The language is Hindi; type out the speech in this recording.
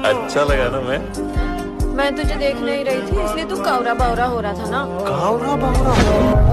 अच्छा लगा ना मैं तुझे देख नहीं रही थी, इसलिए तू कावरा बावरा हो रहा था ना। कावरा बावरा